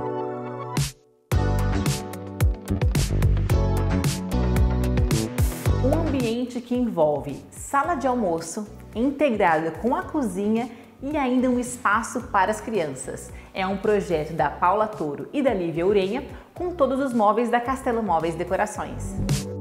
Um ambiente que envolve sala de almoço, integrada com a cozinha e ainda um espaço para as crianças. É um projeto da Paula Toro e da Lívia Urenha, com todos os móveis da Castelo Móveis Decorações.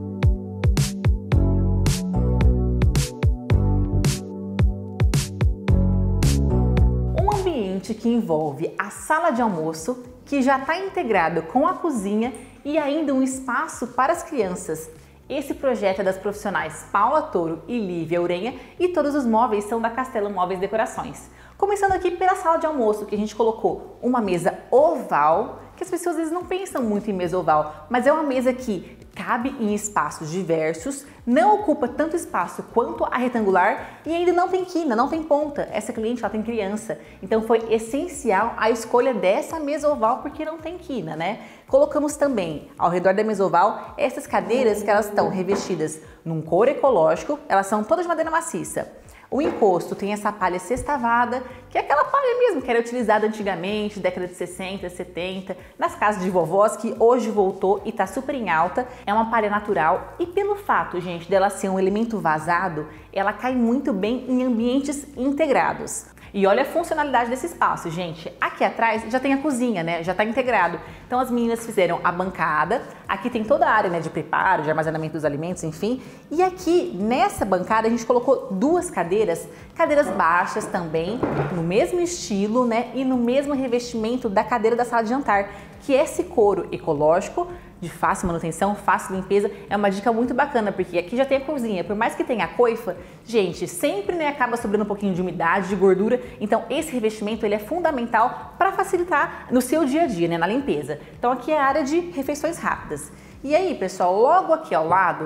Um ambiente que envolve a sala de almoço, que já está integrado com a cozinha e ainda um espaço para as crianças. Esse projeto é das profissionais Paula Toro e Lívia Urenha e todos os móveis são da Castelo Móveis Decorações. Começando aqui pela sala de almoço, que a gente colocou uma mesa oval, que as pessoas às vezes não pensam muito em mesa oval, mas é uma mesa que cabe em espaços diversos, não ocupa tanto espaço quanto a retangular e ainda não tem quina, não tem ponta. Essa cliente, ela tem criança, então foi essencial a escolha dessa mesa oval porque não tem quina, né? Colocamos também ao redor da mesa oval essas cadeiras que elas estão revestidas num couro ecológico, elas são todas de madeira maciça. O encosto tem essa palha sextavada, que é aquela palha mesmo que era utilizada antigamente, década de 60, 70, nas casas de vovós, que hoje voltou e tá super em alta. É uma palha natural e pelo fato, gente, dela ser um elemento vazado, ela cai muito bem em ambientes integrados. E olha a funcionalidade desse espaço, gente. Aqui atrás já tem a cozinha, né? Já tá integrado. Então as meninas fizeram a bancada. Aqui tem toda a área, né, de preparo, de armazenamento dos alimentos, enfim. E aqui nessa bancada a gente colocou duas cadeiras baixas também, no mesmo estilo, né? E no mesmo revestimento da cadeira da sala de jantar, que é esse couro ecológico, de fácil manutenção, fácil limpeza. É uma dica muito bacana, porque aqui já tem a cozinha, por mais que tenha a coifa, gente, sempre, né, acaba sobrando um pouquinho de umidade, de gordura, então esse revestimento ele é fundamental para facilitar no seu dia a dia, né, na limpeza. Então aqui é a área de refeições rápidas. E aí, pessoal, logo aqui ao lado,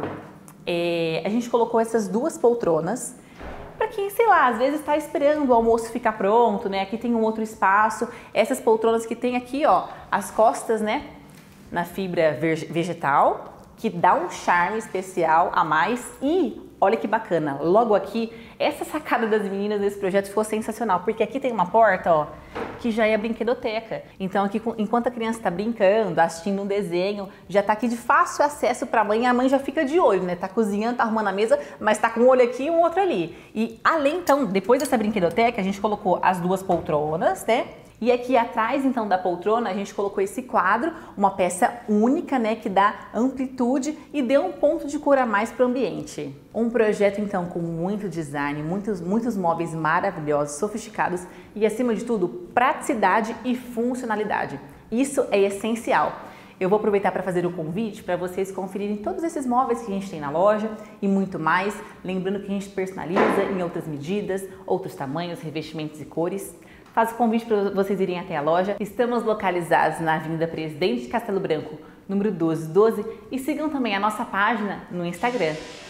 a gente colocou essas duas poltronas, para quem, sei lá, às vezes está esperando o almoço ficar pronto, né, aqui tem um outro espaço, essas poltronas que tem aqui, ó, as costas, né, na fibra vegetal, que dá um charme especial a mais. E olha que bacana, logo aqui, essa sacada das meninas desse projeto ficou sensacional, porque aqui tem uma porta, ó, que já é a brinquedoteca. Então aqui, enquanto a criança está brincando, assistindo um desenho, já tá aqui de fácil acesso para a mãe já fica de olho, né? Tá cozinhando, tá arrumando a mesa, mas tá com um olho aqui e um outro ali. E além, então, depois dessa brinquedoteca, a gente colocou as duas poltronas, né? E aqui atrás, então, da poltrona, a gente colocou esse quadro, uma peça única, né, que dá amplitude e deu um ponto de cor a mais para o ambiente. Um projeto, então, com muito design, muitos móveis maravilhosos, sofisticados e, acima de tudo, praticidade e funcionalidade. Isso é essencial. Eu vou aproveitar para fazer o convite para vocês conferirem todos esses móveis que a gente tem na loja e muito mais. Lembrando que a gente personaliza em outras medidas, outros tamanhos, revestimentos e cores. Faço o convite para vocês irem até a loja. Estamos localizados na Avenida Presidente Castelo Branco, número 1212, e sigam também a nossa página no Instagram.